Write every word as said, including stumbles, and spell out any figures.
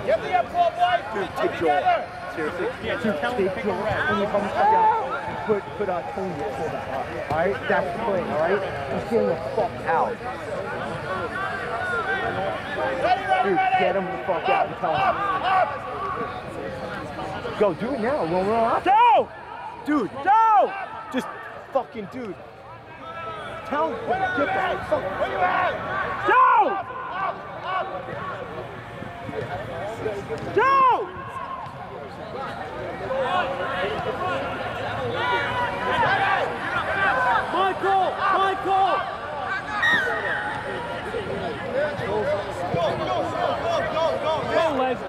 Dude, take Joel. Seriously. Yeah, Dude, tell him take to pick Joel. him up. When you come back out, put, put uh, Tony at fullback. Alright? That's the play, alright? He's getting the fuck out. Dude, get him the fuck out and tell him. Go, do it now. We'll run off. Go! Dude, Go! just fucking dude. Tell him, get the fuck. Where you at? Go! Go!